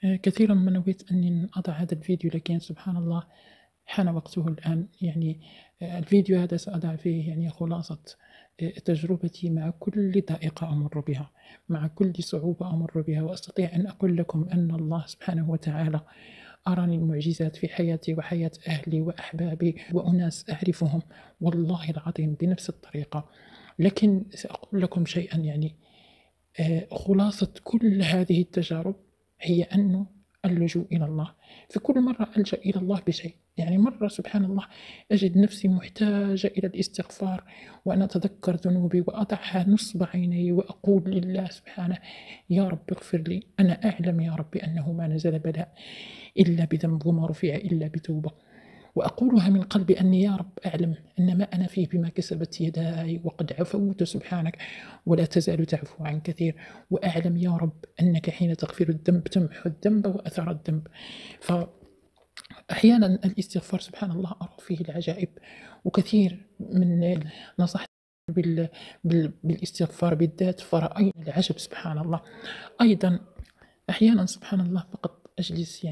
كثيرا ما نويت أني أضع هذا الفيديو، لكن سبحان الله حان وقته الآن. الفيديو هذا سأضع فيه خلاصة تجربتي مع كل ضائقة أمر بها، مع كل صعوبة أمر بها، وأستطيع أن أقول لكم أن الله سبحانه وتعالى أراني المعجزات في حياتي وحياة أهلي وأحبابي وأناس أعرفهم والله العظيم بنفس الطريقة. لكن سأقول لكم شيئا، خلاصة كل هذه التجارب هي أنه اللجوء إلى الله. في كل مرة ألجأ إلى الله بشيء، مرة سبحان الله أجد نفسي محتاجة إلى الاستغفار، وأنا أتذكر ذنوبي وأضعها نصب عيني وأقول لله سبحانه: يا رب اغفر لي، أنا أعلم يا رب أنه ما نزل بلاء إلا بذنب وما رفع إلا بتوبة، وأقولها من قلبي أني يا رب أعلم أن ما أنا فيه بما كسبت يداي، وقد عفوت سبحانك ولا تزال تعفو عن كثير، وأعلم يا رب أنك حين تغفر الذنب تمحو الذنب وأثر الذنب. فأحيانا الاستغفار سبحان الله أرى فيه العجائب، وكثير من نصحت بالاستغفار بالذات فرأينا العجب سبحان الله. أيضا أحيانا سبحان الله فقط أجلس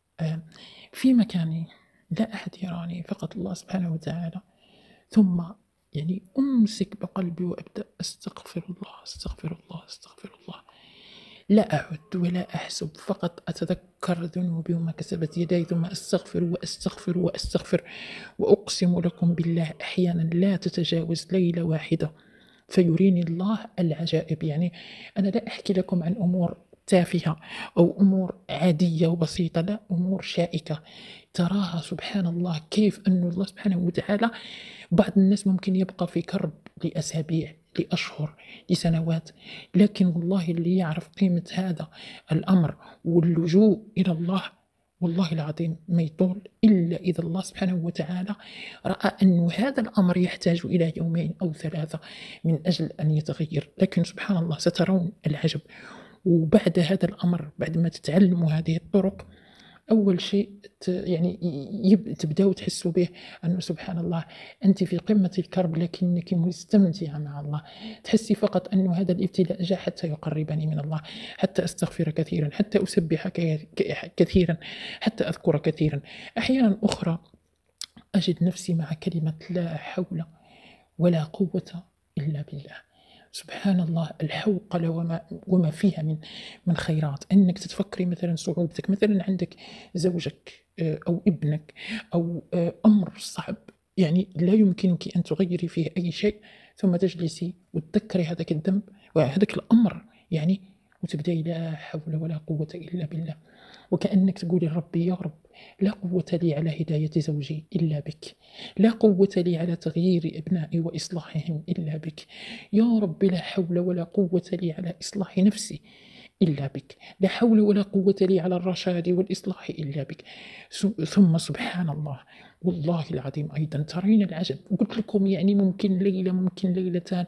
في مكاني، لا أحد يراني، فقط الله سبحانه وتعالى، ثم أمسك بقلبي وأبدأ أستغفر الله أستغفر الله أستغفر الله، لا أعد ولا أحسب، فقط أتذكر ذنوبي وما كسبت يدي، ثم أستغفر وأستغفر وأستغفر. وأقسم لكم بالله أحيانا لا تتجاوز ليلة واحدة فيريني الله العجائب. أنا لا أحكي لكم عن أمور تافهة أو أمور عادية وبسيطة، لا، أمور شائكة تراها سبحان الله، كيف أن الله سبحانه وتعالى، بعض الناس ممكن يبقى في كرب لأسابيع، لأشهر، لسنوات، لكن والله اللي يعرف قيمة هذا الأمر واللجوء إلى الله والله العظيم ما يطول إلا إذا الله سبحانه وتعالى رأى أن هذا الأمر يحتاج إلى يومين أو ثلاثة من أجل أن يتغير. لكن سبحان الله سترون العجب. وبعد هذا الأمر، بعد ما تتعلموا هذه الطرق، أول شيء تبدأوا تحسوا به أنه سبحان الله أنت في قمة الكرب لكنك مستمتعة مع الله. تحسي فقط أنه هذا الابتلاء جاء حتى يقربني من الله، حتى أستغفر كثيرا، حتى أسبح كثيرا، حتى أذكر كثيرا. أحيانا أخرى أجد نفسي مع كلمة لا حول ولا قوة إلا بالله. سبحان الله الحوقلة وما فيها من خيرات. أنك تتفكري مثلا صعوبتك، مثلا عندك زوجك أو ابنك أو أمر صعب لا يمكنك أن تغيري فيه أي شيء، ثم تجلسي وتذكري هذاك الذنب وهذاك الأمر وتبدأي لا حول ولا قوة إلا بالله، وكأنك تقولي ربي يا رب لا قوة لي على هداية زوجي إلا بك، لا قوة لي على تغيير أبنائي وإصلاحهم إلا بك، يا رب لا حول ولا قوة لي على إصلاح نفسي إلا بك، لا حول ولا قوة لي على الرشاد والإصلاح إلا بك. ثم سبحان الله والله العظيم أيضا ترين العجب. قلت لكم ممكن ليلة، ممكن ليلتان،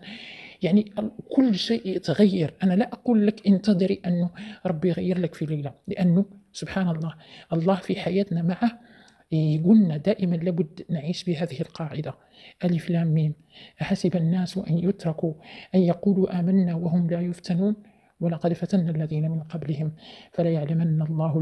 كل شيء يتغير. أنا لا أقول لك انتظري أنه ربي يغير لك في ليلة، لأنه سبحان الله الله في حياتنا معه يقولنا دائما لابد نعيش بهذه القاعدة: ألف لام ميم، أحسب الناس أن يتركوا أن يقولوا آمنا وهم لا يفتنون ولقد فتنا الذين من قبلهم فليعلمن الله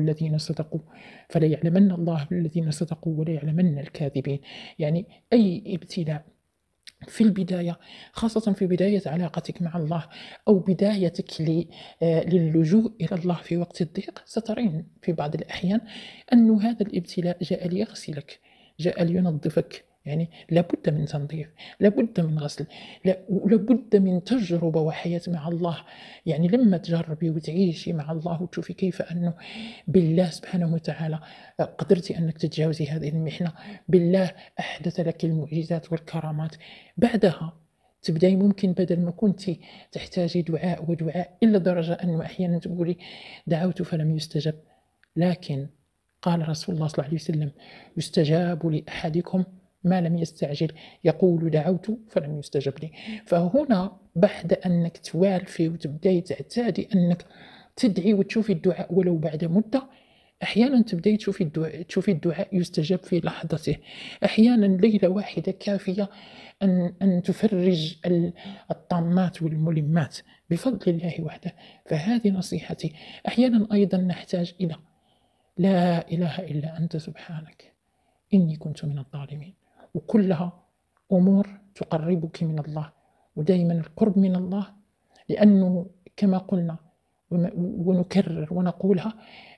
الذين صدقوا وليعلمن الكاذبين. أي ابتلاء في البداية، خاصة في بداية علاقتك مع الله أو بدايتك للجوء إلى الله في وقت الضيق، سترين في بعض الأحيان أن هذا الابتلاء جاء ليغسلك، جاء لينظفك. لابد من تنظيف، لابد من غسل، لابد من تجربة وحياة مع الله. لما تجربي وتعيشي مع الله وتشوفي كيف أنه بالله سبحانه وتعالى قدرتي أنك تتجاوزي هذه المحنة، بالله أحدث لك المعجزات والكرامات، بعدها تبدأي ممكن بدل ما كنت تحتاجي دعاء ودعاء إلا درجة أنه أحيانا تقولي دعوت فلم يستجب، لكن قال رسول الله صلى الله عليه وسلم: يستجاب لأحدكم ما لم يستعجل، يقول دعوت فلم يستجب لي. فهنا بعد أنك توالفي وتبدأي تعتادي أنك تدعي وتشوفي الدعاء ولو بعد مدة، أحيانا تبدأي تشوفي الدعاء يستجاب في لحظته. أحيانا ليلة واحدة كافية أن تفرج الطامات والملمات بفضل الله وحده. فهذه نصيحتي. أحيانا أيضا نحتاج إلى لا إله إلا أنت سبحانك إني كنت من الظالمين. وكلها أمور تقربك من الله، ودائما القرب من الله، لأنه كما قلنا ونكرر ونقولها،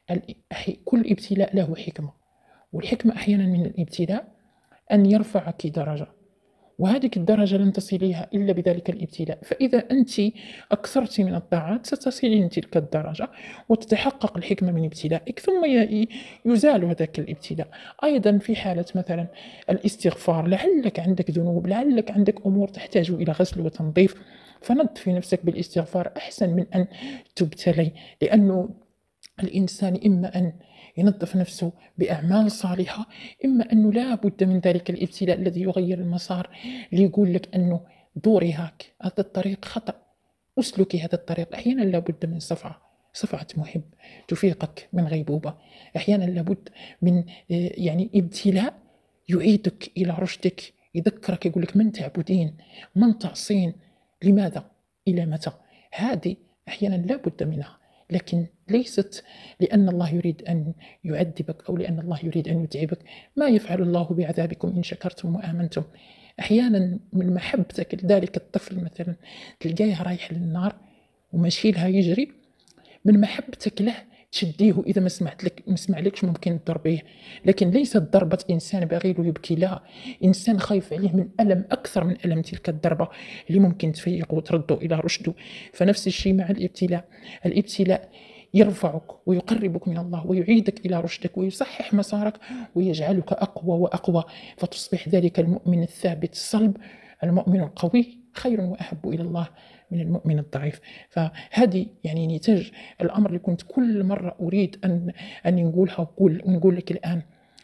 كل ابتلاء له حكمة، والحكمة أحيانا من الابتلاء أن يرفعك درجة، وهذه الدرجة لن تصليها إلا بذلك الابتلاء. فإذا أنت أكثرت من الطاعات ستصلين تلك الدرجة وتتحقق الحكمة من ابتلائك، ثم يزال ذاك الابتلاء. أيضا في حالة مثلا الاستغفار، لعلك عندك ذنوب، لعلك عندك أمور تحتاج إلى غسل وتنظيف، فنظفي نفسك بالاستغفار أحسن من أن تبتلي. لأنه الإنسان إما أن ينظف نفسه بأعمال صالحة، إما أنه لا بد من ذلك الابتلاء الذي يغير المسار، ليقول لك أنه دوري هاك، هذا الطريق خطأ، أسلكي هذا الطريق. أحيانا لا بد من صفعة محب تفيقك من غيبوبة، أحيانا لا بد من يعني ابتلاء يعيدك إلى رشدك، يذكرك، يقول لك من تعبدين، من تعصين، لماذا، إلى متى. هذه أحيانا لا بد منها، لكن ليست لأن الله يريد أن يعذبك أو لأن الله يريد أن يتعبك. ما يفعل الله بعذابكم إن شكرتم وآمنتم. أحيانا من محبتك لذلك الطفل مثلا تلقاه رايح للنار وماشي لها يجري، من محبتك له تشديه، إذا ما سمع لكش ممكن تضربيه، لكن ليست ضربة إنسان باغي له يبكي، لا، إنسان خايف عليه من ألم أكثر من ألم تلك الضربة اللي ممكن تفيق وترده إلى رشده. فنفس الشيء مع الابتلاء يرفعك ويقربك من الله ويعيدك إلى رشدك ويصحح مسارك ويجعلك أقوى وأقوى، فتصبح ذلك المؤمن الثابت الصلب، المؤمن القوي، خير وأحب إلى الله من المؤمن الضعيف. فهذه يعني نتاج الأمر اللي كنت كل مرة أريد أن نقولها، ونقول لك الآن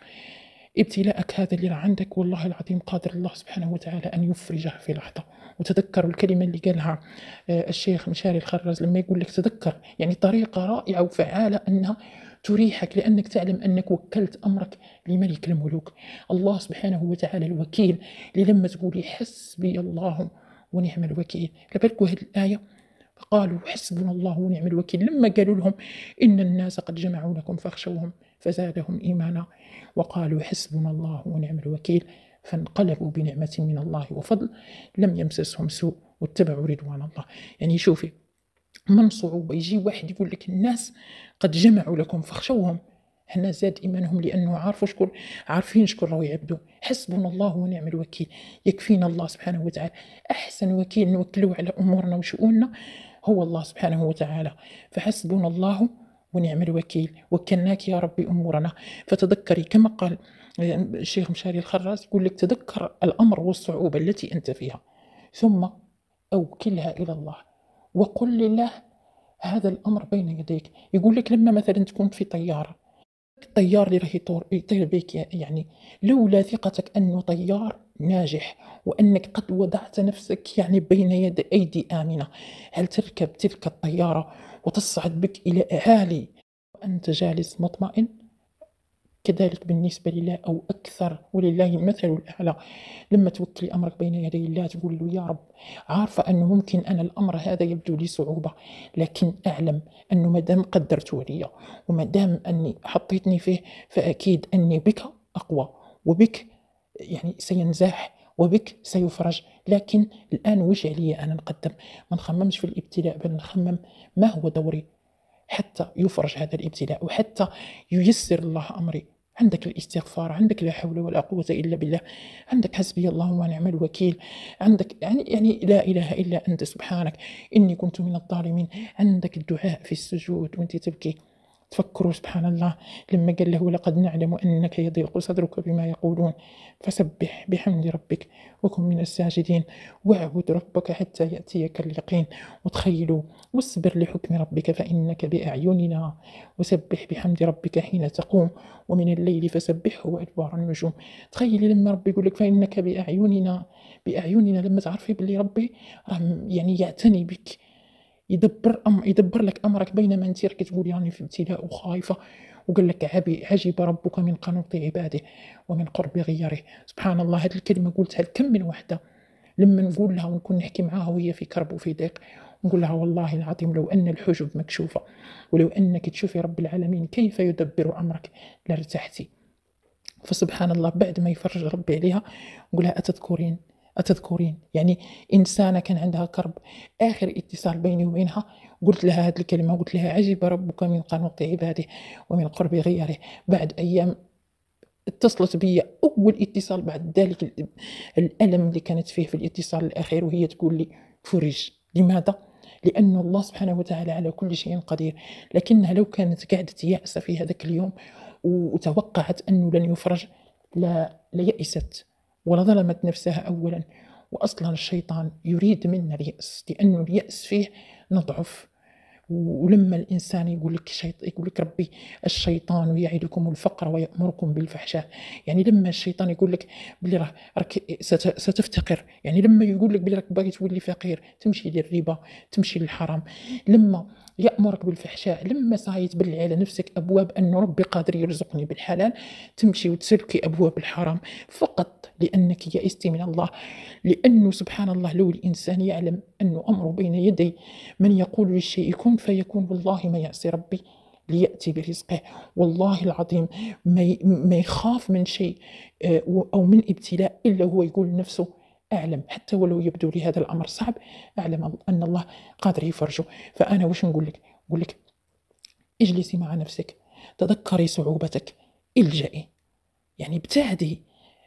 ابتلاءك هذا اللي عندك والله العظيم قادر الله سبحانه وتعالى أن يفرجه في لحظة. وتذكروا الكلمة اللي قالها الشيخ مشاري الخراز لما يقول لك تذكر، يعني طريقة رائعة وفعالة أنها تريحك، لأنك تعلم أنك وكلت أمرك لملك الملوك الله سبحانه وتعالى الوكيل. اللي لما تقولي حسبي الله ونعم الوكيل، لبالكوا هذه الآية، فقالوا حسبنا الله ونعم الوكيل، لما قالوا لهم إن الناس قد جمعوا لكم فاخشوهم فزادهم إيمانا وقالوا حسبنا الله ونعم الوكيل، فانقلبوا بنعمة من الله وفضل لم يمسسهم سوء واتبعوا رضوان الله. يعني شوفي، من صعوبة يجي واحد يقول لك الناس قد جمعوا لكم فاخشوهم، هنا زاد إيمانهم لأنه عارفين شكون راهو يعبدوا. حسبنا الله ونعم الوكيل، يكفينا الله سبحانه وتعالى، أحسن وكيل نوكلوه على أمورنا وشؤوننا هو الله سبحانه وتعالى. فحسبنا الله ونعم الوكيل، وكلناك يا ربي أمورنا. فتذكري كما قال الشيخ مشاري الخراز، يقول لك تذكر الأمر والصعوبة التي أنت فيها، ثم أوكلها إلى الله وقل لله هذا الأمر بين يديك. يقول لك لما مثلا تكون في طيارة، الطيار اللي راح يطير بك، يعني لولا ثقتك أنه طيار ناجح وأنك قد وضعت نفسك يعني بين يد أيدي آمنة، هل تركب تلك الطيارة وتصعد بك إلى أعالي وأنت جالس مطمئن؟ كذلك بالنسبة لله أو أكثر، ولله المثل الأعلى. لما توكلي أمرك بين يدي الله تقول له يا رب، عارفة أنه ممكن أنا الأمر هذا يبدو لي صعوبة، لكن أعلم أنه مدام قدرته لي ومدام أني حطيتني فيه فأكيد أني بك أقوى، وبك يعني سينزاح، وبك سيفرج. لكن الآن وش علي أنا نقدم؟ ما نخممش في الابتلاء، بل نخمم ما هو دوري حتى يفرج هذا الابتلاء وحتى ييسر الله أمري. عندك الاستغفار، عندك لا حول ولا قوة إلا بالله، عندك حسبي الله ونعم الوكيل، عندك يعني لا إله إلا أنت سبحانك إني كنت من الظالمين، عندك الدعاء في السجود وأنت تبكي. تفكروا سبحان الله لما قال له ولقد نعلم أنك يضيق صدرك بما يقولون فسبح بحمد ربك وكن من الساجدين واعبد ربك حتى يأتيك اليقين. وتخيلوا واصبر لحكم ربك فإنك بأعيننا وسبح بحمد ربك حين تقوم ومن الليل فسبحه وأدبار النجوم. تخيلي لما ربي يقول لك فإنك بأعيننا لما تعرفي باللي ربي يعني يعتني بك، يدبر لك أمرك بينما أنت راك تقول يعني في ابتلاء وخايفة، وقال لك عجب ربك من قنوط عباده ومن قرب غيره. سبحان الله، هذه الكلمة قلتها كم من وحدة لما نقول لها ونكون نحكي معاها وهي في كرب وفي ضيق، نقول لها والله العظيم لو أن الحجب مكشوفة ولو أنك تشوفي رب العالمين كيف يدبر أمرك لارتحتي. فسبحان الله بعد ما يفرج ربي عليها نقولها أتذكرين يعني إنسانة كان عندها كرب. آخر اتصال بيني وبينها قلت لها هذه الكلمة، قلت لها عجب ربك من قنوط عباده ومن قرب غيره. بعد أيام اتصلت بي أول اتصال بعد ذلك الألم اللي كانت فيه في الاتصال الأخير، وهي تقول لي فرج. لماذا؟ لأن الله سبحانه وتعالى على كل شيء قدير. لكنها لو كانت قاعدة يأسة في هذاك اليوم وتوقعت أنه لن يفرج لا ليأست ولظلمت نفسها أولا. وأصلا الشيطان يريد منا اليأس، لأنه اليأس فيه نضعف. ولما الإنسان يقول لك ربي الشيطان يعدكم الفقر ويأمركم بالفحشاء، يعني لما الشيطان يقول لك بلي راك ستفتقر، يعني لما يقول لك بلي راك باغي تولي فقير تمشي للربا تمشي للحرام. لما يأمرك بالفحشاء، لما صاي تبلعي على نفسك أبواب أن ربي قادر يرزقني بالحلال تمشي وتسلكي أبواب الحرام فقط لأنك يئست من الله. لأنه سبحان الله لو الإنسان يعلم أنه أمره بين يدي من يقول للشيء كن فيكون والله ما يعصي ربي ليأتي برزقه. والله العظيم ما يخاف من شيء أو من ابتلاء إلا هو يقول لنفسه أعلم حتى ولو يبدو لي هذا الأمر صعب أعلم أن الله قادر يفرجه. فأنا وش نقول لك؟ نقول لك اجلسي مع نفسك، تذكري صعوبتك، الجئي، يعني ابتعدي،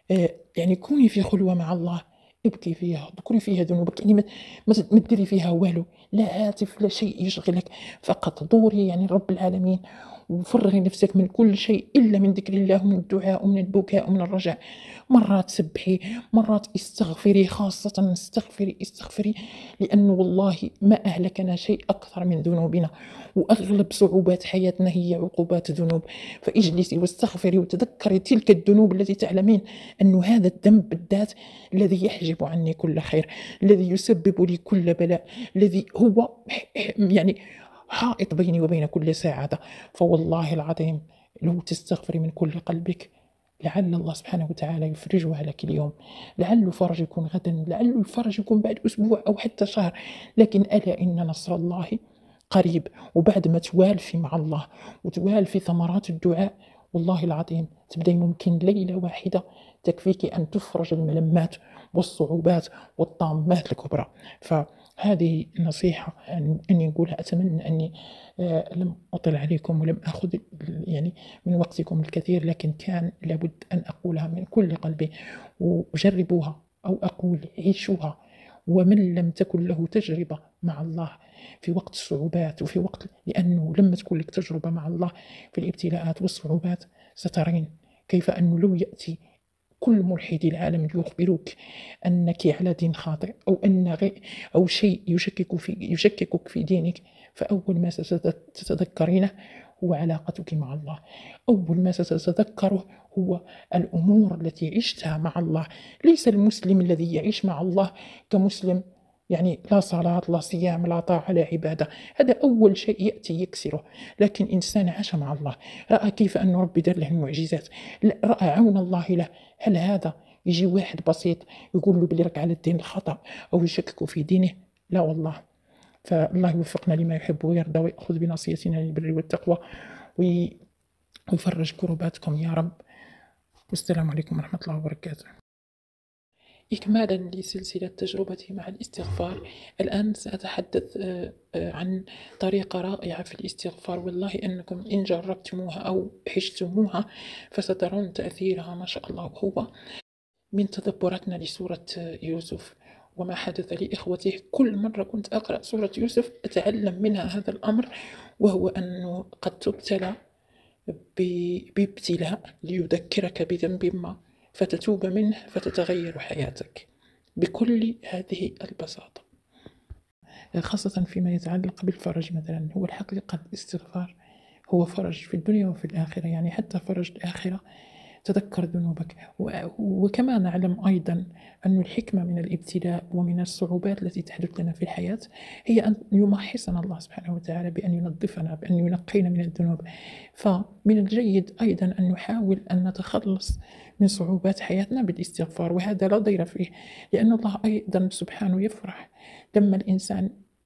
يعني كوني في خلوة مع الله، ابكي فيها، ذكري فيها ذنوبك، يعني ما تديري فيها والو، لا هاتف لا شيء يشغلك، فقط دوري يعني رب العالمين وفرغي نفسك من كل شيء إلا من ذكر الله ومن الدعاء ومن البكاء ومن الرجاء. مرات سبحي، مرات استغفري، خاصة استغفري، لأنه والله ما أهلكنا شيء أكثر من ذنوبنا، وأغلب صعوبات حياتنا هي عقوبات ذنوب. فاجلسي واستغفري وتذكري تلك الذنوب التي تعلمين أن هذا الذنب بالذات الذي يحجب عني كل خير، الذي يسبب لي كل بلاء، الذي هو يعني حائط بيني وبين كل سعادة. فوالله العظيم لو تستغفري من كل قلبك لعل الله سبحانه وتعالى يفرجها لك اليوم. لعل فرج يكون غدا، لعل الفرج يكون بعد أسبوع أو حتى شهر، لكن ألا إن نصر الله قريب. وبعد ما توالفي مع الله وتوالفي ثمرات الدعاء والله العظيم تبدأ ممكن ليلة واحدة تكفيك أن تفرج الملمات والصعوبات والطامات الكبرى. فهذه نصيحة أني نقولها. أتمنى أني لم أطل عليكم ولم أخذ يعني من وقتكم الكثير، لكن كان لابد أن أقولها من كل قلبي. وجربوها، أو أقول عيشوها. ومن لم تكن له تجربة مع الله في وقت الصعوبات وفي وقت، لأنه لما تكون لك تجربة مع الله في الابتلاءات والصعوبات سترين كيف أنه لو يأتي كل ملحدي العالم يخبروك أنك على دين خاطئ أو شيء يشككك في دينك، فأول ما ستتذكرينه هو علاقتك مع الله. أول ما ستتذكره هو الأمور التي عشتها مع الله. ليس المسلم الذي يعيش مع الله كمسلم يعني لا صلاة لا صيام لا طاعة لا عبادة، هذا أول شيء يأتي يكسره. لكن إنسان عاش مع الله، رأى كيف أن ربي دار له المعجزات، رأى عون الله له. هل هذا يجي واحد بسيط يقول له بلي راك على الدين الخطأ أو يشكك في دينه؟ لا والله. فالله يوفقنا لما يحب ويرضى ويأخذ بنصيتنا للبر والتقوى ويفرج كرباتكم يا رب. والسلام عليكم ورحمة الله وبركاته. إكمالا لسلسلة تجربتي مع الاستغفار، الآن سأتحدث عن طريقة رائعة في الاستغفار. والله أنكم إن جربتموها أو عشتموها فسترون تأثيرها ما شاء الله. هو من تدبراتنا لسورة يوسف وما حدث لإخوته. كل مرة كنت أقرأ سورة يوسف أتعلم منها هذا الأمر، وهو أنه قد تبتلى بابتلاء ليذكرك بذنب ما فتتوب منه فتتغير حياتك بكل هذه البساطة. خاصة فيما يتعلق بالفرج مثلا، هو الحقيقة الاستغفار هو فرج في الدنيا وفي الآخرة، يعني حتى فرج الآخرة تذكر ذنوبك. وكما نعلم أيضا أن الحكمة من الابتلاء ومن الصعوبات التي تحدث لنا في الحياة هي أن يمحصنا الله سبحانه وتعالى، بأن ينظفنا، بأن ينقينا من الذنوب. فمن الجيد أيضا أن نحاول أن نتخلص من صعوبات حياتنا بالاستغفار، وهذا لا ضير فيه، لأن الله أيضا سبحانه يفرح لما الإنسان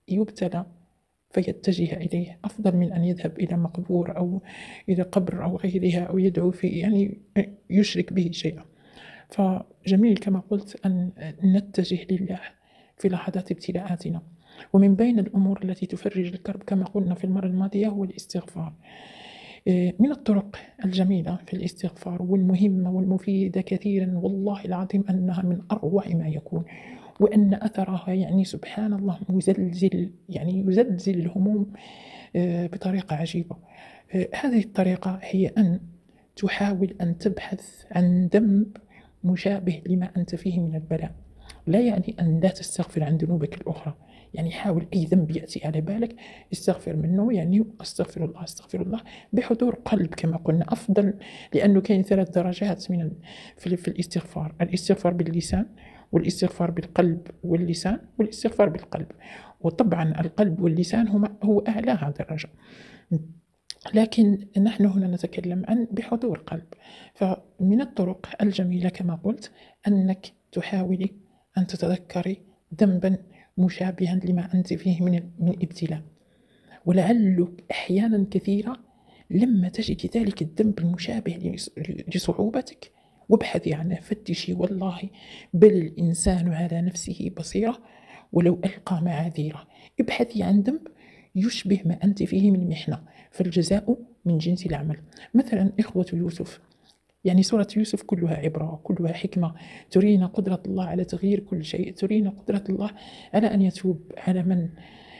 يبتلى فيتجه إليه أفضل من أن يذهب إلى مقبور أو إلى قبر أو غيرها أو يدعو فيه يعني يشرك به شيئا. فجميل كما قلت أن نتجه لله في لحظات ابتلاءاتنا. ومن بين الأمور التي تفرج الكرب كما قلنا في المرة الماضية هو الاستغفار. من الطرق الجميلة في الاستغفار والمهمة والمفيدة كثيرا، والله العظيم أنها من أروع ما يكون، وأن أثرها يعني سبحان الله مزلزل، يعني يزلزل الهموم بطريقة عجيبة. هذه الطريقة هي أن تحاول أن تبحث عن ذنب مشابه لما أنت فيه من البلاء. لا يعني أن لا تستغفر عن ذنوبك الأخرى، يعني حاول أي ذنب يأتي على بالك استغفر منه، يعني أستغفر الله أستغفر الله بحضور قلب كما قلنا أفضل، لأنه كاين 3 درجات في الاستغفار: الاستغفار باللسان، والاستغفار بالقلب واللسان، والاستغفار بالقلب. وطبعا القلب واللسان هو أعلاها درجة، لكن نحن هنا نتكلم عن بحضور قلب. فمن الطرق الجميلة كما قلت أنك تحاولي أن تتذكري ذنبا مشابها لما أنت فيه من ابتلاء، ولعلك أحيانا كثيرة لما تجد ذلك الذنب المشابه لصعوبتك وابحثي عنه، فتشي، والله بل الإنسان على نفسه بصيرة ولو ألقى معاذيره. ابحثي عن ذنب يشبه ما أنت فيه من محنة، فالجزاء من جنس العمل. مثلا إخوة يوسف، يعني سورة يوسف كلها عبرة، كلها حكمة، ترينا قدرة الله على تغيير كل شيء، ترينا قدرة الله على أن يتوب على من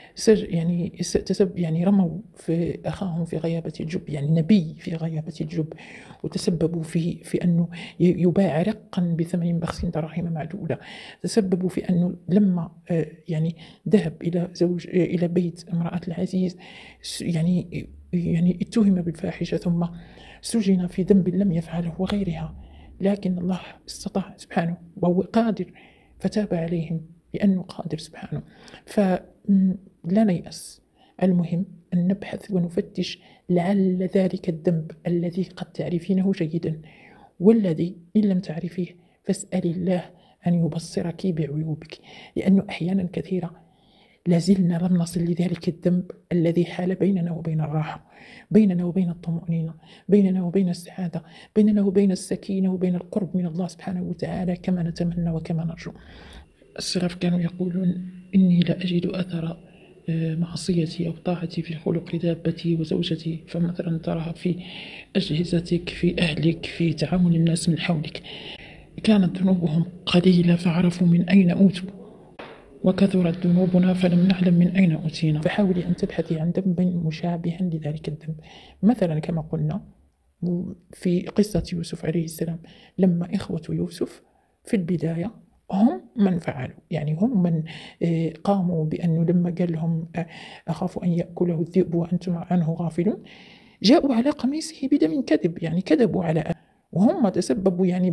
يعني رموا في أخاهم في غيابة الجب، يعني نبي في غيابة الجب، وتسببوا في أنه يباع رقا بثمن بخس دراهم معدودة. تسببوا في أنه لما يعني ذهب إلى بيت امرأة العزيز يعني اتهم بالفاحشة ثم سجن في ذنب لم يفعله وغيرها، لكن الله استطاع سبحانه وهو قادر فتاب عليهم لأنه قادر سبحانه. فلا نيأس، المهم أن نبحث ونفتش لعل ذلك الذنب الذي قد تعرفينه جيدا والذي إن لم تعرفيه فاسأل الله أن يبصرك بعيوبك، لأنه أحيانا كثيرة لازلنا لم نصل لذلك الذنب الذي حال بيننا وبين الراحة، بيننا وبين الطمأنينة، بيننا وبين السعادة، بيننا وبين السكينة وبين القرب من الله سبحانه وتعالى كما نتمنى وكما نرجو. السلف كانوا يقولون: إني لا أجد أثر معصيتي أو طاعتي في خلق دابتي وزوجتي. فمثلا تراها في أجهزتك، في أهلك، في تعامل الناس من حولك. كانت ذنوبهم قليلة فعرفوا من أين أوتوا، وكثرت ذنوبنا فلم نعلم من أين أوتينا. فحاولي أن تبحثي عن ذنب مشابها لذلك الذنب. مثلا كما قلنا في قصة يوسف عليه السلام، لما إخوة يوسف في البداية هم من فعلوا، يعني هم من قاموا بأنه لما قال لهم أخاف أن يأكله الذئب وأنتم عنه غافلون، جاءوا على قميصه بدم كذب، يعني كذبوا على وهم تسببوا يعني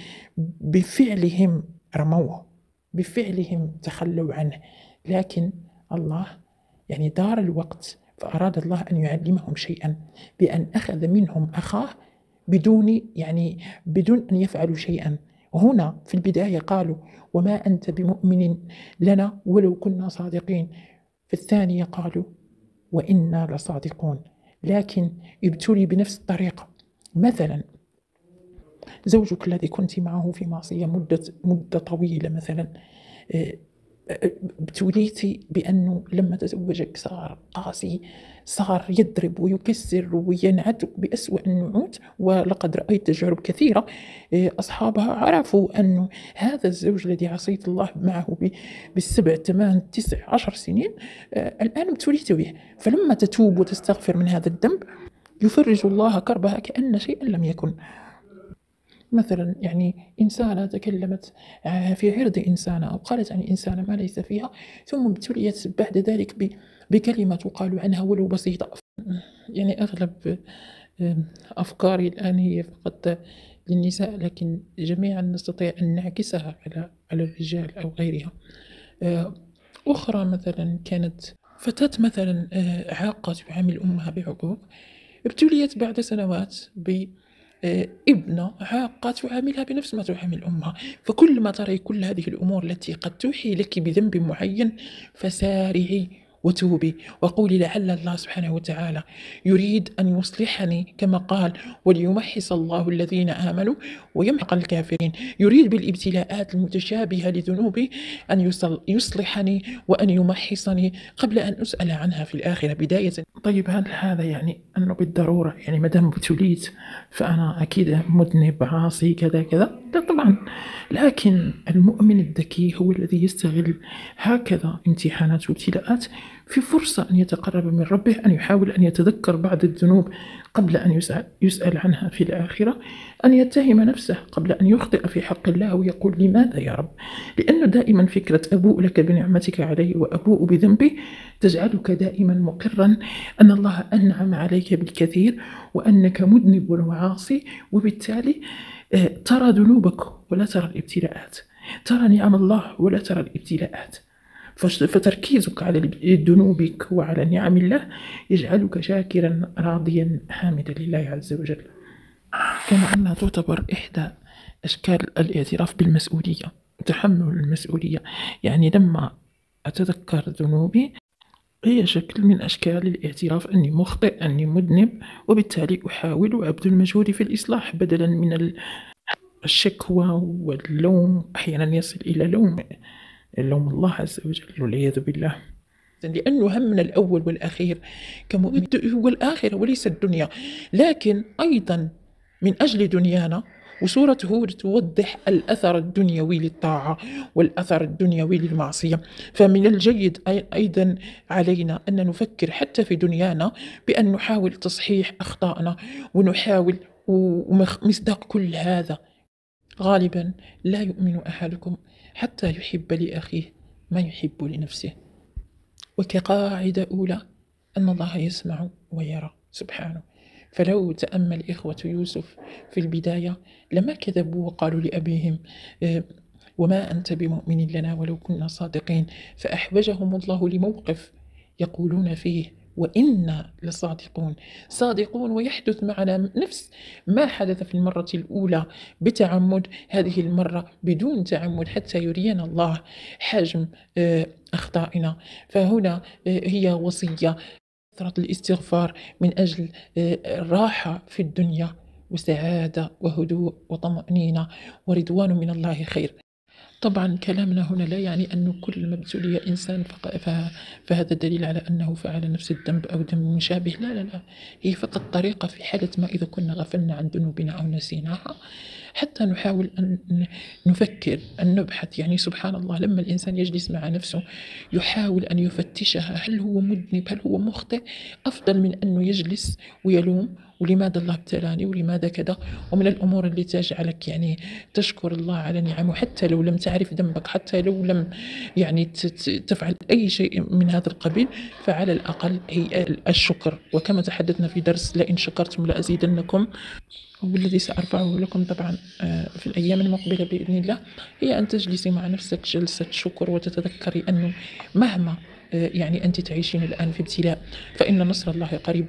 بفعلهم رموه، بفعلهم تخلوا عنه. لكن الله يعني دار الوقت فأراد الله أن يعلمهم شيئا بأن أخذ منهم أخاه بدون أن يفعلوا شيئا. هنا في البداية قالوا: وما أنت بمؤمن لنا ولو كنا صادقين. في الثانية قالوا: وإنا لصادقون. لكن ابتلي بنفس الطريقة. مثلا زوجك الذي كنت معه في معصية مدة طويلة مثلا، ابتليتي بأنه لما تزوجك صار قاسي، صار يضرب ويكسر وينعتك بأسوأ النعوت. ولقد رأيت تجارب كثيرة أصحابها عرفوا أن هذا الزوج الذي عصيت الله معه بالسبع 8 9 10 سنين الآن ابتليت به. فلما تتوب وتستغفر من هذا الذنب يفرج الله كربها كأن شيئا لم يكن. مثلا يعني إنسانة تكلمت في عرض إنسانة أو قالت عن إنسانة ما ليس فيها، ثم ابتليت بعد ذلك بكلمة تقال عنها ولو بسيطة. يعني أغلب أفكاري الآن هي فقط للنساء، لكن جميعا نستطيع أن نعكسها على الرجال أو غيرها. أخرى مثلا كانت فتاة مثلا عاقة تعامل أمها بعقوق، ابتليت بعد سنوات ابنة عاقة تعاملها بنفس ما تعامل أمها. فكل ما ترى كل هذه الأمور التي قد توحي لك بذنب معين فسارعي وتوبي وقولي لعل الله سبحانه وتعالى يريد أن يصلحني كما قال وليمحص الله الذين آمنوا ويمحق الكافرين. يريد بالابتلاءات المتشابهة لذنوبي أن يصلحني وأن يمحصني قبل أن أسأل عنها في الآخرة بداية. طيب هل هذا يعني أنه بالضرورة يعني مدام ابتليت فأنا أكيد مذنب عاصي كذا كذا؟ لا طبعا، لكن المؤمن الذكي هو الذي يستغل هكذا امتحانات وابتلاءات في فرصة أن يتقرب من ربه، أن يحاول أن يتذكر بعض الذنوب قبل أن يسأل عنها في الآخرة، أن يتهم نفسه قبل أن يخطئ في حق الله ويقول لماذا يا رب؟ لأنه دائما فكرة أبوء لك بنعمتك علي وأبوء بذنبي تجعلك دائما مقرا أن الله أنعم عليك بالكثير وأنك مذنب وعاصي، وبالتالي ترى ذنوبك ولا ترى الابتلاءات، ترى نعم الله ولا ترى الابتلاءات. فتركيزك على ذنوبك وعلى نعم الله يجعلك شاكرا راضيا حامدا لله عز وجل. كما أنها تعتبر إحدى أشكال الاعتراف بالمسؤولية وتحمل المسؤولية. يعني لما أتذكر ذنوبي هي شكل من أشكال الاعتراف أني مخطئ أني مذنب، وبالتالي أحاول وأبذل مجهودي في الإصلاح بدلا من الشكوى واللوم. أحيانا يصل إلى لوم الله عز وجل والعياذ بالله، لأنه همنا الأول والأخير كمؤمن هو الآخرة وليس الدنيا. لكن أيضا من أجل دنيانا، وسورة هود توضح الأثر الدنيوي للطاعة والأثر الدنيوي للمعصية، فمن الجيد أيضا علينا أن نفكر حتى في دنيانا بأن نحاول تصحيح أخطائنا ونحاول. ومصداق كل هذا غالبا لا يؤمن أحدكم حتى يحب لأخيه ما يحب لنفسه. وكقاعدة أولى أن الله يسمع ويرى سبحانه. فلو تأمل إخوة يوسف في البداية لما كذبوا وقالوا لأبيهم وما أنت بمؤمن لنا ولو كنا صادقين، فأحوجهم الله لموقف يقولون فيه وإنا لصادقون. صادقون ويحدث معنا نفس ما حدث في المرة الأولى بتعمد، هذه المرة بدون تعمد حتى يرينا الله حجم أخطائنا. فهنا هي وصية كثرة الاستغفار من أجل الراحة في الدنيا وسعادة وهدوء وطمأنينة ورضوان من الله خير. طبعا كلامنا هنا لا يعني أنه كل ما ابتلي إنسان فهذا دليل على أنه فعل نفس الذنب أو ذنب مشابه، لا لا لا، هي فقط طريقة في حالة ما إذا كنا غفلنا عن ذنوبنا أو نسيناها، حتى نحاول أن نفكر أن نبحث. يعني سبحان الله لما الإنسان يجلس مع نفسه يحاول أن يفتشها هل هو مذنب هل هو مخطئ، أفضل من أنه يجلس ويلوم ولماذا الله ابتلاني ولماذا كذا. ومن الأمور اللي تجعلك يعني تشكر الله على نعمه حتى لو لم تعرف ذنبك، حتى لو لم يعني تفعل أي شيء من هذا القبيل، فعلى الأقل هي الشكر. وكما تحدثنا في درس لئن شكرتم لأزيدنكم، والذي سأرفعه لكم طبعا في الأيام المقبلة بإذن الله، هي أن تجلسي مع نفسك جلسة شكر وتتذكري أنه مهما يعني أنت تعيشين الآن في ابتلاء فإن نصر الله قريب.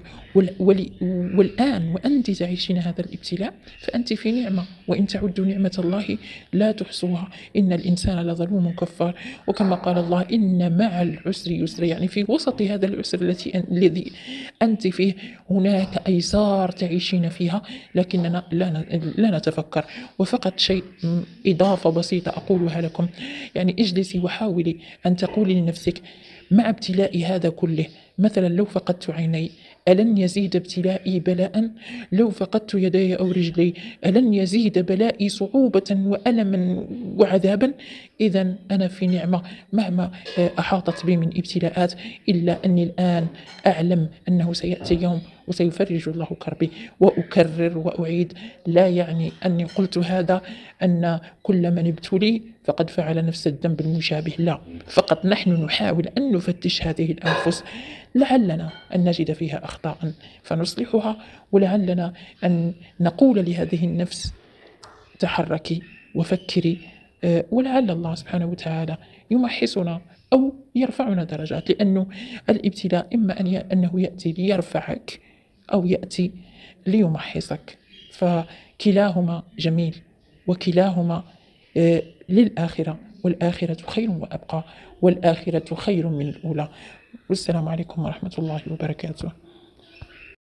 والآن وأنت تعيشين هذا الابتلاء فأنت في نعمة، وإن تعدوا نعمة الله لا تحصوها إن الإنسان لظلوم كفار. وكما قال الله إن مع العسر يسر، يعني في وسط هذا العسر الذي أنت فيه هناك أيسار تعيشين فيها لكننا لا نتفكر. وفقط شيء إضافة بسيطة أقولها لكم، يعني اجلسي وحاولي أن تقولي لنفسك مع ابتلاء هذا كله، مثلا لو فقدت عيني ألن يزيد ابتلائي بلاء؟ لو فقدت يدي أو رجلي ألن يزيد بلائي صعوبة وألما وعذابا؟ إذا أنا في نعمة مهما أحاطت بي من ابتلاءات، إلا أني الآن أعلم أنه سيأتي يوم وسيفرج الله كربي. وأكرر وأعيد، لا يعني أني قلت هذا أن كل من ابتلي فقد فعل نفس الذنب المشابه، لا، فقط نحن نحاول أن نفتش هذه الأنفس، لعلنا أن نجد فيها أخطاء فنصلحها، ولعلنا أن نقول لهذه النفس تحركي وفكري، ولعل الله سبحانه وتعالى يمحصنا أو يرفعنا درجات. لأنه الابتلاء إما أنه يأتي ليرفعك أو يأتي ليمحصك. فكلاهما جميل، وكلاهما للآخرة، والآخرة خير وأبقى، والآخرة خير من الأولى. والسلام عليكم ورحمة الله وبركاته.